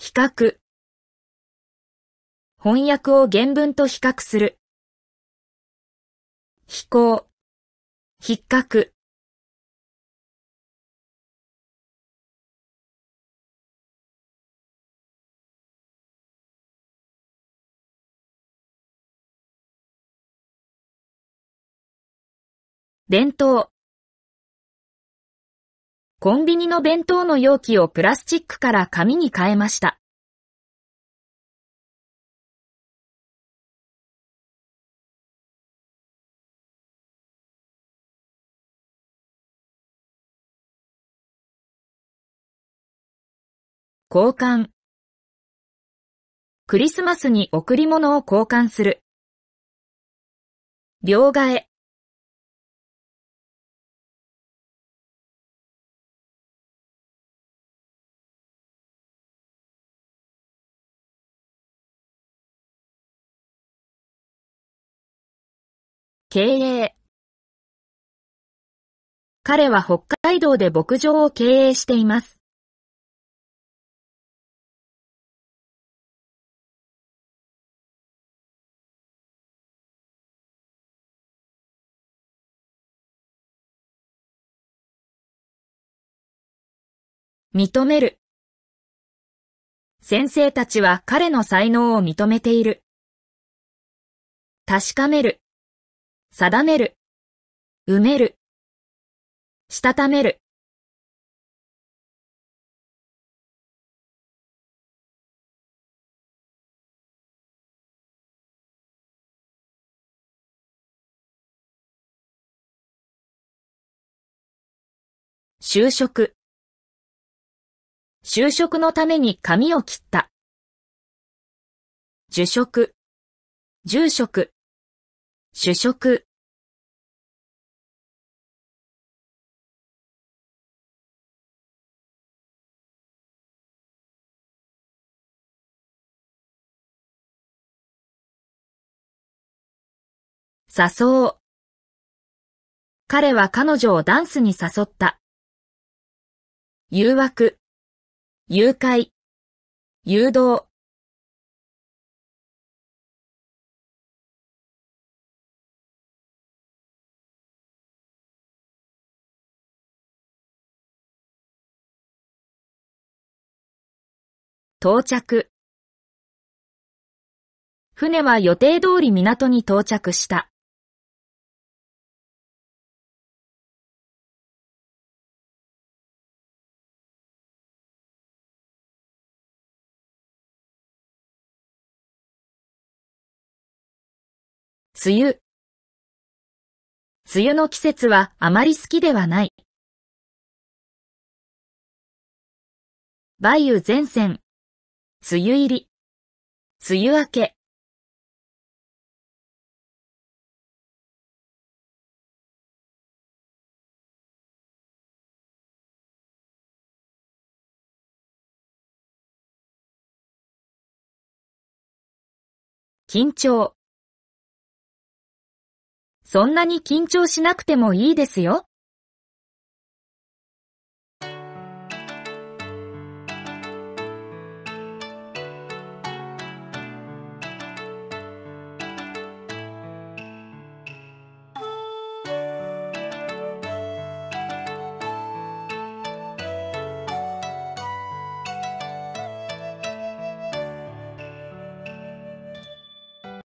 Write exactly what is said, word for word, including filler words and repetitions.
比較。翻訳を原文と比較する。飛行。筆覚。弁当。コンビニの弁当の容器をプラスチックから紙に変えました。交換。クリスマスに贈り物を交換する。両替。経営。彼は北海道で牧場を経営しています。認める。先生たちは彼の才能を認めている。確かめる。定める。埋める。したためる。就職。就職のために髪を切った。受職。住職。主食。誘う。彼は彼女をダンスに誘った。誘惑。誘拐。誘導。到着。船は予定通り港に到着した。梅雨。梅雨の季節はあまり好きではない。梅雨前線。梅雨入り。梅雨明け。緊張。そんなに緊張しなくてもいいですよ。